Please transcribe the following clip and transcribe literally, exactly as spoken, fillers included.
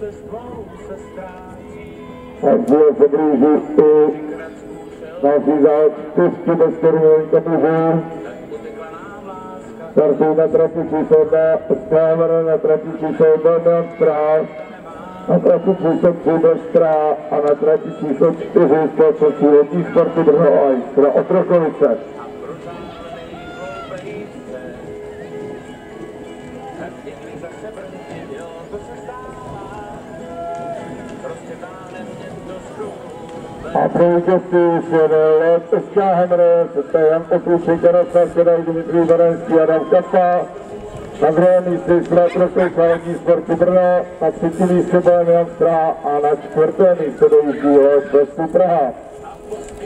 A zde se blíží i další závod čtyřky bez korunolníka mužů. Startují na trati číslo dva Skláver, na trati číslo jedna Milan Strá, na trati číslo tři Bestrá a na trati číslo čtyři společnosti Lední sportu Brno a Jistra Otrokovice. A pro vítězství sjede Let S K Hammer, Jan Otluček, Jaroslav Šedaj, Dimitrij Barenský, Adam Kappa. Na druhém místě Jistra Otrokovice Lední sportu Brno, na třetím místě Milan Strá a na čtvrtém místě dojíždí Let Praha.